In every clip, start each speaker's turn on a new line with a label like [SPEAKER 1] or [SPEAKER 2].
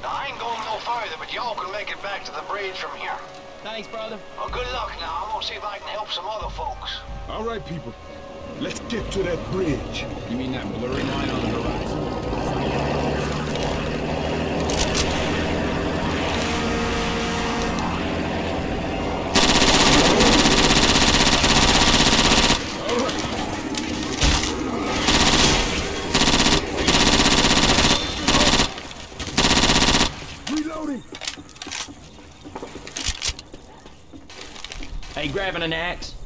[SPEAKER 1] Now, I ain't going no further, but y'all can make it back to the bridge from here.
[SPEAKER 2] Thanks, brother.
[SPEAKER 1] Well, good luck now. I'm gonna see if I can help some other folks.
[SPEAKER 3] All right, people. Let's get to that bridge.
[SPEAKER 4] You mean that blurry line on the horizon?
[SPEAKER 2] Hey, grabbing an axe.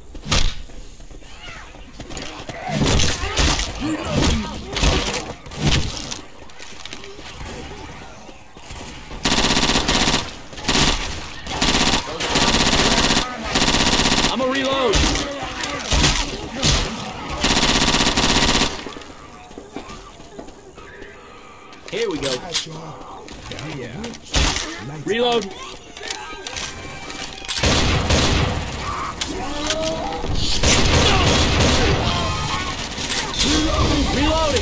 [SPEAKER 2] I'm gonna reload. Here we go. Reload. Reloading!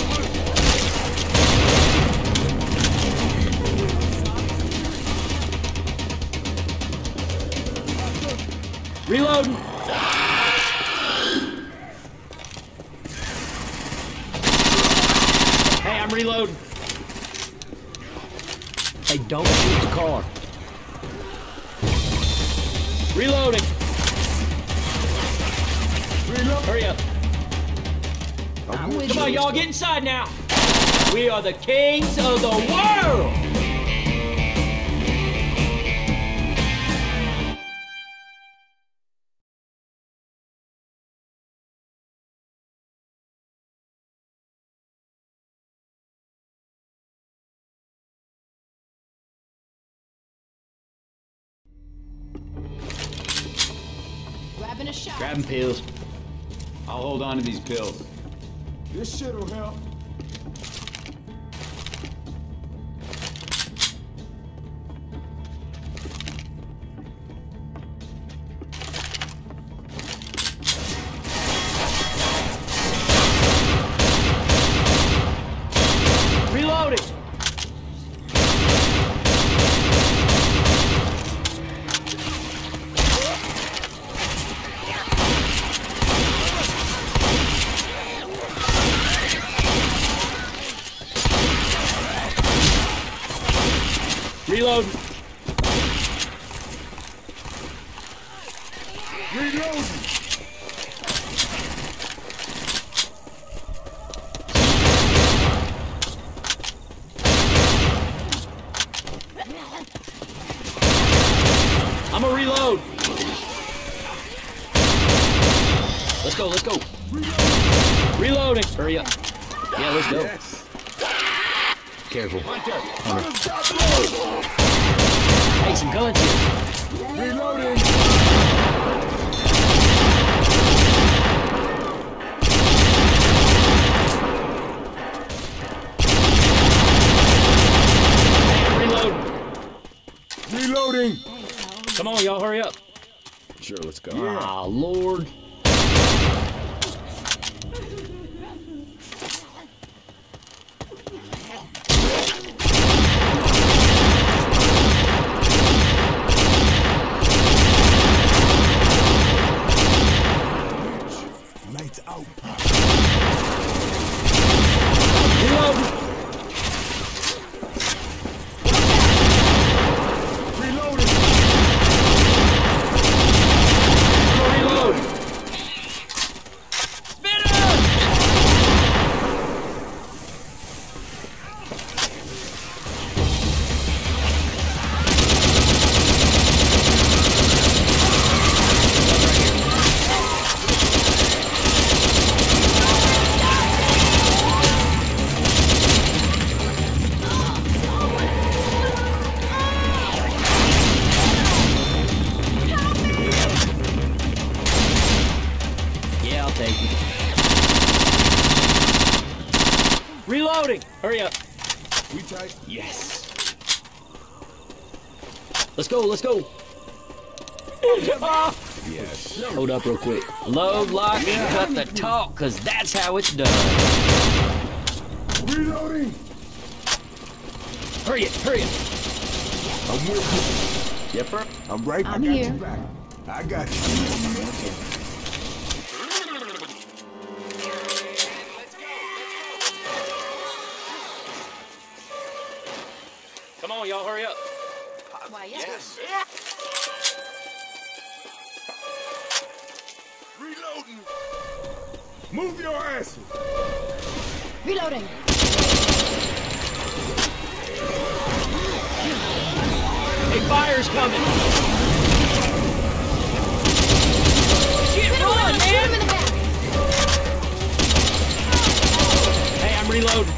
[SPEAKER 2] Reloading! Hey, I'm reloading. Hey, don't shoot the car. Reloading! Hurry up. Come on, y'all, get inside now. We are the kings of the world.
[SPEAKER 5] Grabbing a shot.
[SPEAKER 2] Grabbing pills.
[SPEAKER 4] I'll hold on to these pills.
[SPEAKER 3] This shit'll help.
[SPEAKER 2] Reloading. Reload.
[SPEAKER 3] Reloading.
[SPEAKER 2] I'm gonna reload. Let's go, let's go. Reloading. Hurry up. Yeah, let's go.
[SPEAKER 3] Yes.
[SPEAKER 2] Careful.
[SPEAKER 3] Hunter.
[SPEAKER 2] Hey, some guns here.
[SPEAKER 3] Reloading.
[SPEAKER 2] Reload.
[SPEAKER 3] Reloading.
[SPEAKER 2] Come on, y'all, hurry up.
[SPEAKER 4] Sure, let's go.
[SPEAKER 2] Ah, Lord.
[SPEAKER 3] Lights out.
[SPEAKER 2] Reload.
[SPEAKER 3] Reloading.
[SPEAKER 2] Reload. Yeah, I'll take it. Reloading. Hurry up.
[SPEAKER 3] We tight.
[SPEAKER 2] Yes. Let's go, let's go. Ah.
[SPEAKER 4] Yes.
[SPEAKER 2] Hold up real quick. Load, lock, and cut the talk, cause that's how it's done.
[SPEAKER 3] Reloading.
[SPEAKER 2] Hurry it, hurry it.
[SPEAKER 3] I'm with
[SPEAKER 2] Yep, sir.
[SPEAKER 3] you. I'm right.
[SPEAKER 5] I'm
[SPEAKER 3] I got
[SPEAKER 5] here.
[SPEAKER 3] you back. I got you.
[SPEAKER 2] Come on, y'all, hurry up.
[SPEAKER 5] Why, yes.
[SPEAKER 3] Reloading. Move your asses.
[SPEAKER 5] Reloading.
[SPEAKER 2] Hey, fire's coming. Shit, run,
[SPEAKER 5] Shoot him
[SPEAKER 2] man.
[SPEAKER 5] in the back.
[SPEAKER 2] Hey, I'm reloading.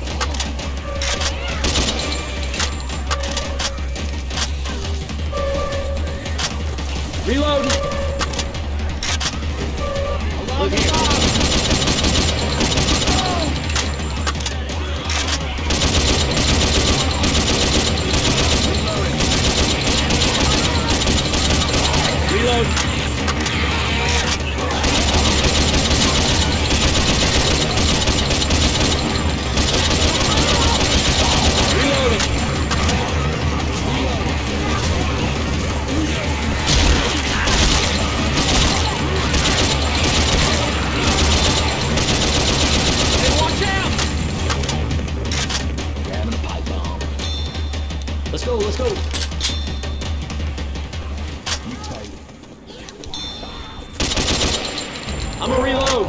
[SPEAKER 2] Reloading. Look here. Reload. Reloading. Hey, watch out! Grabbing a pipe bomb. Let's go, let's go.
[SPEAKER 3] You tight.
[SPEAKER 2] I'm gonna reload.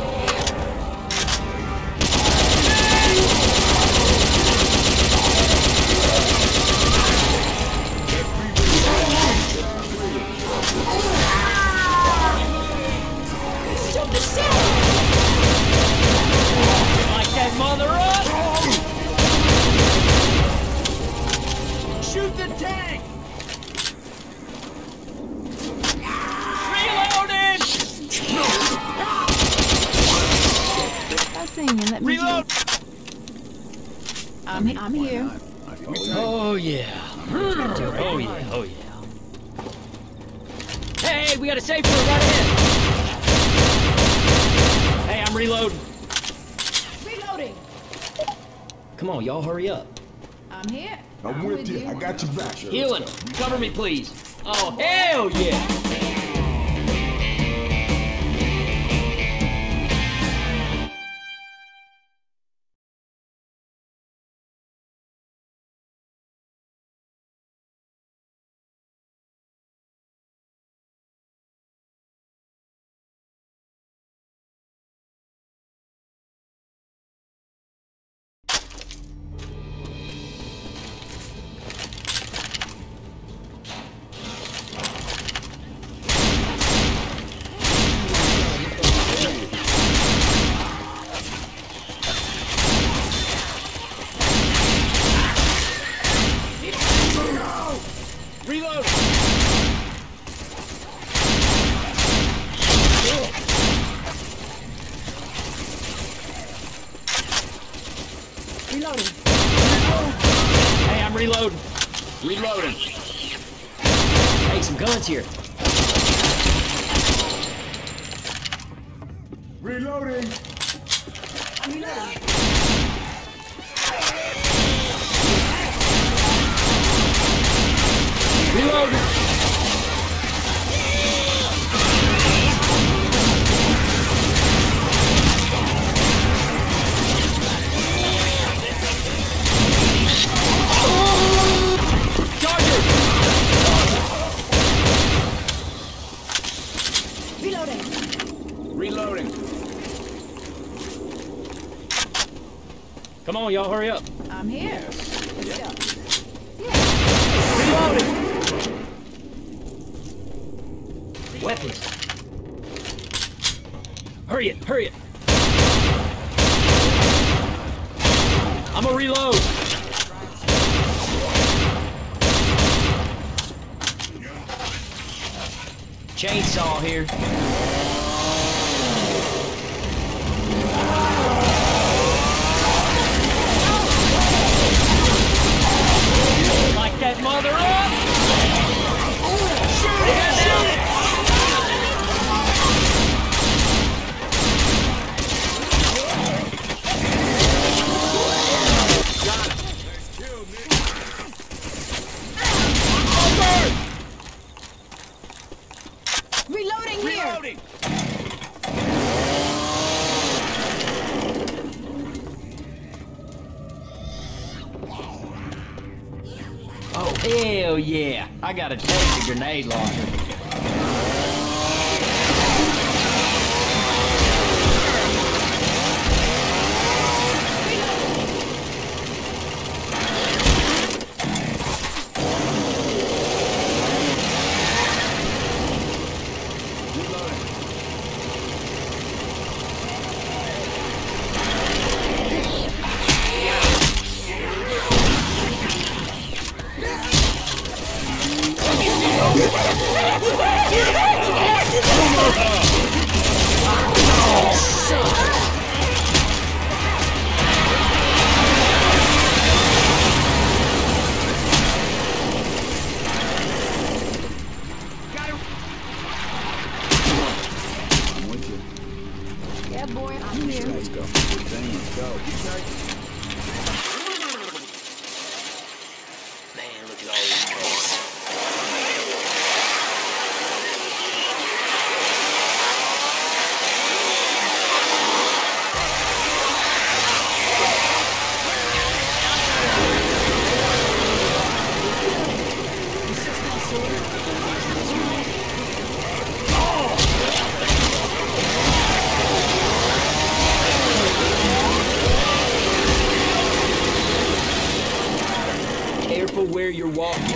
[SPEAKER 5] Shoot the shit.
[SPEAKER 2] Like that mother up! Shoot the tank! Reloading!
[SPEAKER 5] Stop singing. Let me.
[SPEAKER 2] Reload!
[SPEAKER 5] I'm here.
[SPEAKER 2] Oh yeah. Oh yeah, oh yeah. Hey, we got a safe room right ahead! Hey, I'm reloading.
[SPEAKER 5] Reloading.
[SPEAKER 2] Come on, y'all hurry up.
[SPEAKER 5] I'm here.
[SPEAKER 3] I'm with you. I got you back.
[SPEAKER 2] Healing. Cover me, please. Oh, hell yeah! Reload!
[SPEAKER 5] Reloading.
[SPEAKER 2] Hey, I'm reloading. Reloading. Hey, some guns here.
[SPEAKER 3] Reloading.
[SPEAKER 2] Reloading. Charger!
[SPEAKER 5] Reloading.
[SPEAKER 4] Reloading.
[SPEAKER 2] Come on, y'all, hurry up.
[SPEAKER 5] I'm here. Let's go.
[SPEAKER 2] Reloading. Weapons. Hurry it, hurry it. I'm gonna reload. Chainsaw here. Like that mother up. Shoot it down. Oh, hell yeah. I gotta take the grenade launcher.
[SPEAKER 4] I'm with you.
[SPEAKER 5] Yeah, boy, I'm here.
[SPEAKER 4] Let's go. Let's go.
[SPEAKER 2] Man, look at all these cars. Careful where you're walking.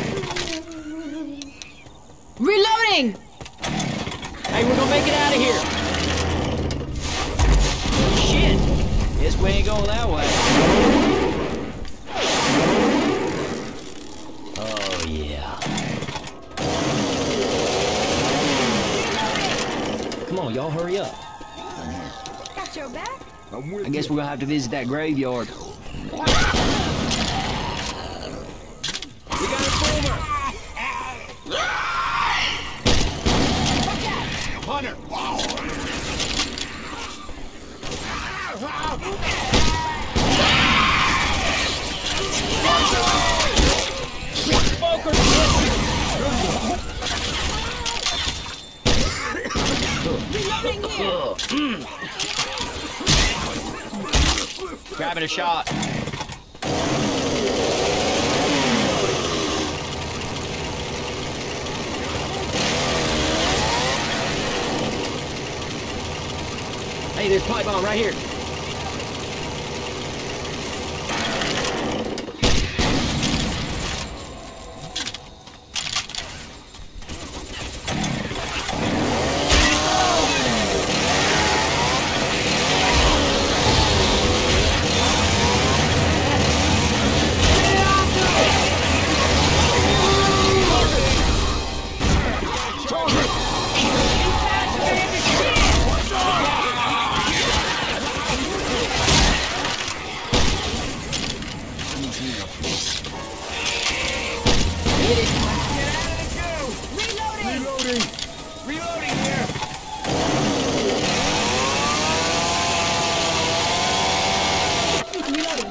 [SPEAKER 5] Reloading!
[SPEAKER 2] Hey, we're gonna make it out of here. Shit. Guess we ain't going that way. Oh, yeah. Come on, y'all hurry up.
[SPEAKER 5] Got your back?
[SPEAKER 3] I'm with
[SPEAKER 2] I guess
[SPEAKER 3] you.
[SPEAKER 2] we're gonna have to visit that graveyard. We got a boomer!
[SPEAKER 3] Hunter!
[SPEAKER 2] Grabbing a shot. Hey, there's a pipe bomb right here.
[SPEAKER 3] Reloading!
[SPEAKER 1] Reloading here.
[SPEAKER 5] Reloading.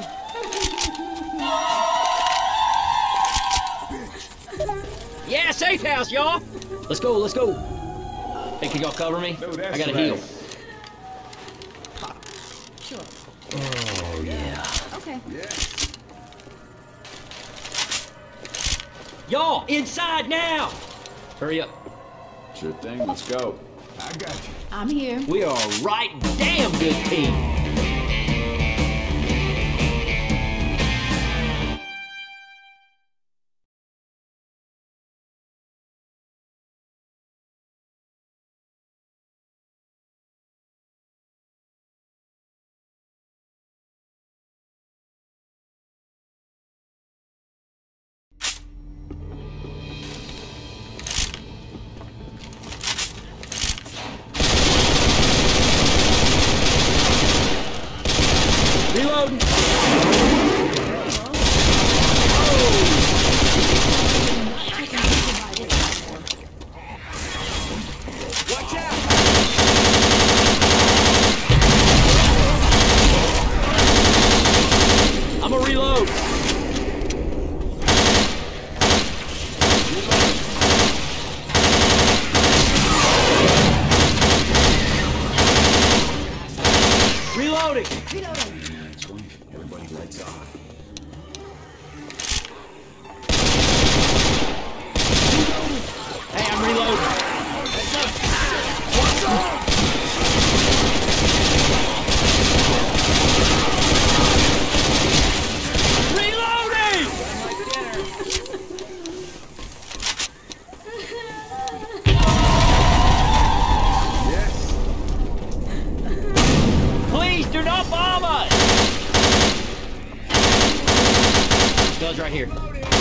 [SPEAKER 2] Yeah, safe house, y'all. Let's go, let's go. Hey, can y'all cover me?
[SPEAKER 4] No, that's
[SPEAKER 2] I gotta
[SPEAKER 4] right.
[SPEAKER 2] heal.
[SPEAKER 5] Sure.
[SPEAKER 2] Oh, yeah.
[SPEAKER 5] Okay.
[SPEAKER 2] Y'all, inside now! Hurry up.
[SPEAKER 4] Sure thing. Let's go.
[SPEAKER 3] I got you.
[SPEAKER 5] I'm here.
[SPEAKER 2] We are a right damn good team. Reloading.
[SPEAKER 1] Watch out!
[SPEAKER 2] I'm gonna reload. Reloading.
[SPEAKER 5] Reloading.
[SPEAKER 4] Everybody lights off.
[SPEAKER 2] Cuz right here.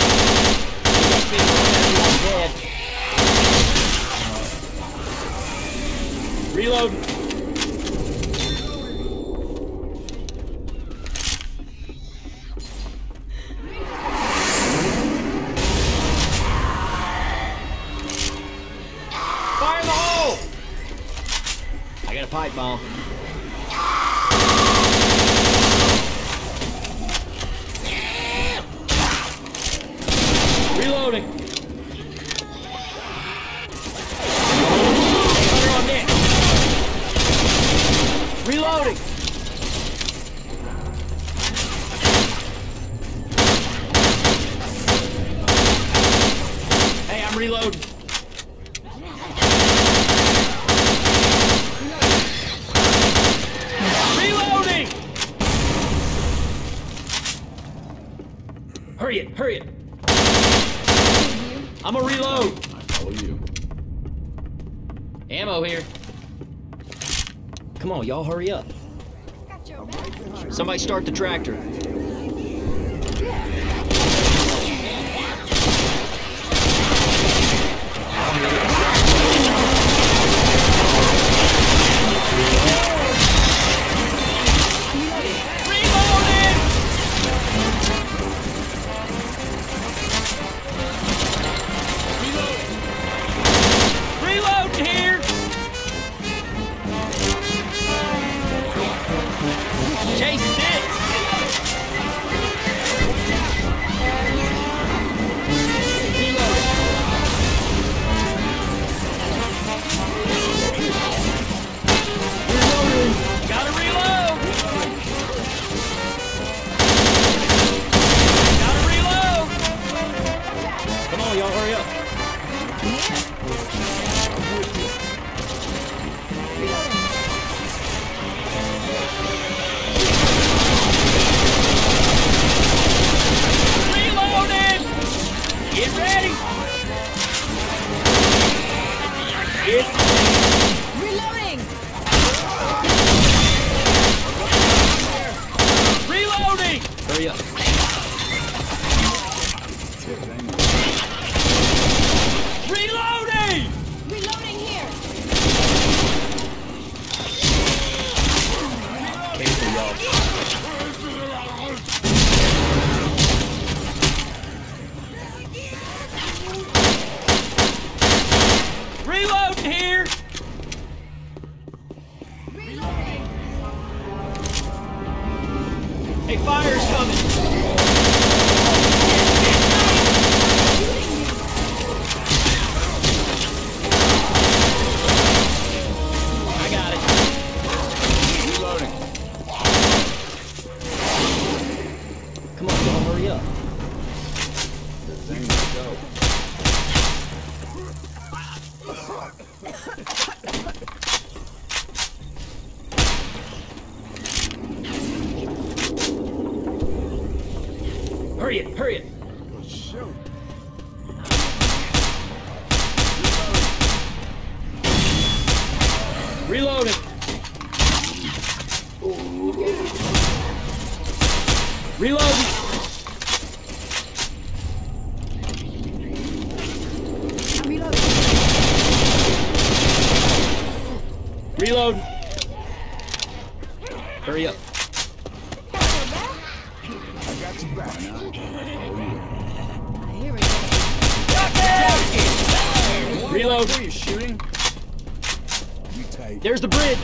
[SPEAKER 2] Reload. Fire in the hole! I got a pipe bomb. Reloading. Hunter on deck. Reloading. Hey, I'm reloading. Reloading. Hurry it, hurry it. I'm gonna reload.
[SPEAKER 4] I follow you.
[SPEAKER 2] Ammo here. Come on, y'all, hurry up.
[SPEAKER 5] Got your back.
[SPEAKER 2] Somebody start the tractor. Reloading! Reload here! Chase this! Reload. Reloading! Gotta reload! Gotta reload! Come on, y'all, hurry up. Reloading! Get ready! Get
[SPEAKER 5] Reloading.
[SPEAKER 2] reloading! Hurry up.
[SPEAKER 4] Sure thing.
[SPEAKER 2] Reloading!
[SPEAKER 5] Reloading here.
[SPEAKER 2] Careful, y'all. Reloading here! Hey, fire's coming! I got it.
[SPEAKER 4] Reloading.
[SPEAKER 2] Come on, y'all, hurry up.
[SPEAKER 4] Sure thing, let's go.
[SPEAKER 2] Hurry it, hurry it. Reloading. Reloading.
[SPEAKER 5] I'm reloading.
[SPEAKER 2] Reload. Hurry up.
[SPEAKER 5] Got your back.
[SPEAKER 3] I got you back.
[SPEAKER 5] Here we go.
[SPEAKER 2] Reload.
[SPEAKER 4] Who are you shooting?
[SPEAKER 3] You tight.
[SPEAKER 2] There's the bridge.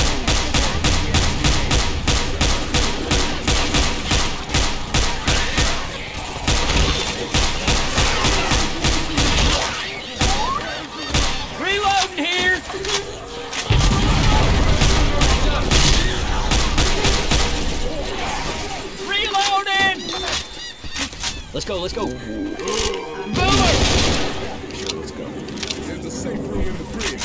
[SPEAKER 2] Reloading here. Reloading. Let's go, let's go. Boomer.
[SPEAKER 4] Sure, let's go.
[SPEAKER 3] There's a safe room in the bridge.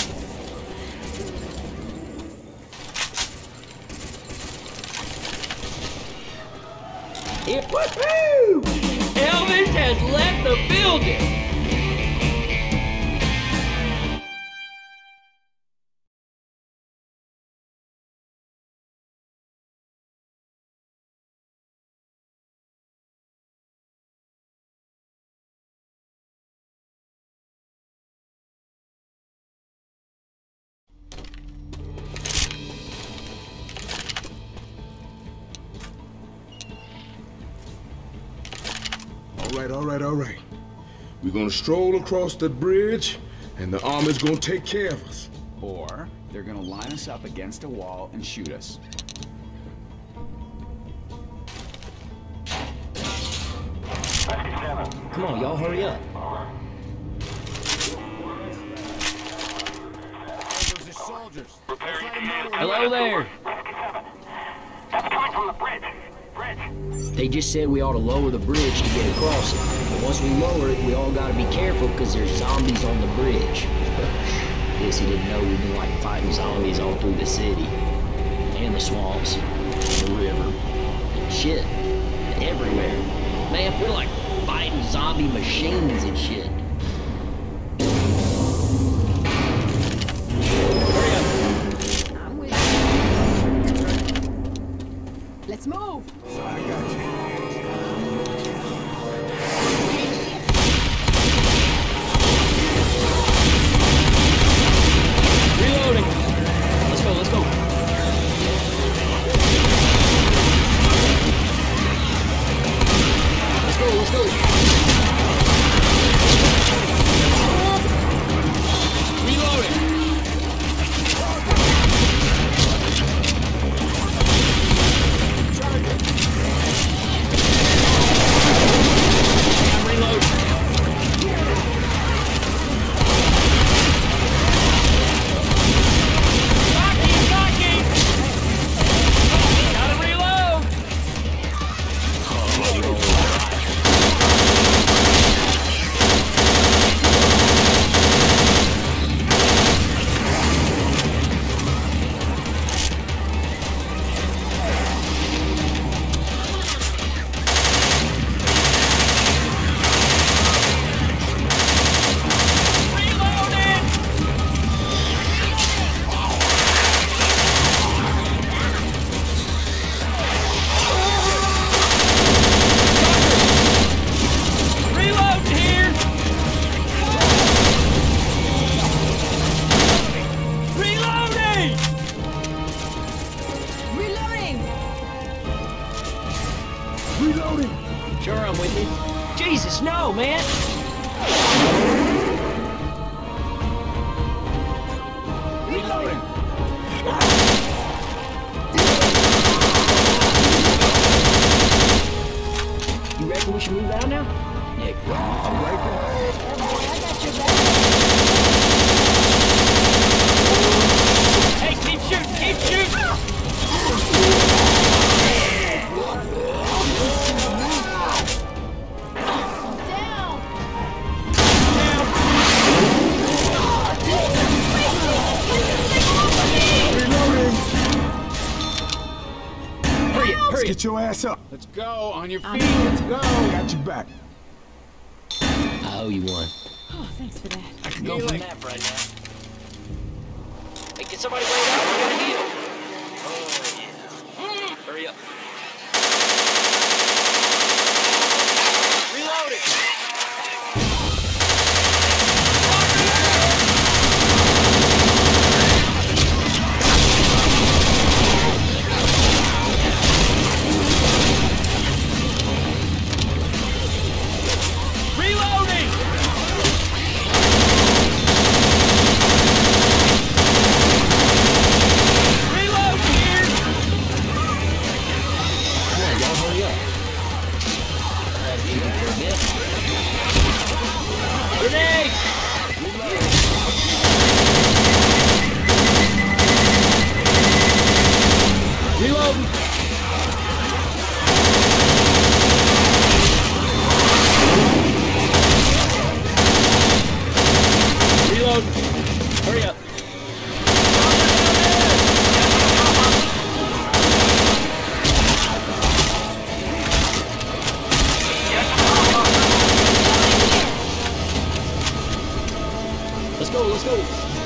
[SPEAKER 2] Woohoo! Elvis has left the building.
[SPEAKER 3] All right. We're gonna stroll across the bridge, and the army's gonna take care of us.
[SPEAKER 4] Or they're gonna line us up against a wall and shoot us.
[SPEAKER 2] Come on, y'all, hurry up.
[SPEAKER 4] Those are soldiers. Let's let them know we're
[SPEAKER 2] Hello there.
[SPEAKER 1] That's coming from the bridge.
[SPEAKER 2] They just said we ought to lower the bridge to get across it. But once we lower it, we all gotta be careful because there's zombies on the bridge. Guess he didn't know we've been like fighting zombies all through the city. And the swamps. And the river. And shit. Everywhere. Man, we're like fighting zombie machines and shit. Hurry up.
[SPEAKER 5] I'm with you. Let's move.
[SPEAKER 3] I got you.
[SPEAKER 2] Reloading. Let's go, let's go. Let's go, let's go. Reloading. I'm reloading. Gotta reload! Reload here! Reloading!
[SPEAKER 5] Reloading.
[SPEAKER 3] Reloading!
[SPEAKER 2] Sure, I'm with you. Jesus, no, man!
[SPEAKER 4] reloading.
[SPEAKER 2] You reckon we should move out now? Yeah,
[SPEAKER 3] I'm right there.
[SPEAKER 5] I got your back.
[SPEAKER 2] hey, keep shooting, keep shooting!
[SPEAKER 5] Down.
[SPEAKER 3] Reloading!
[SPEAKER 2] Hurry up, hurry up!
[SPEAKER 3] Get your ass up.
[SPEAKER 4] Let's go. On your feet. Let's go.
[SPEAKER 3] Got your back.
[SPEAKER 2] I owe you one.
[SPEAKER 5] Oh, thanks for that.
[SPEAKER 2] I can go for a nap right now. Hey, can somebody wait out? We gotta heal. Oh, yeah. Hurry up. Reloading! Reloading! Reload here! Come on, y'all hurry up. I had to eat for a bit. Grenade! Reloading! Reload! Hurry up! Let's go, let's go!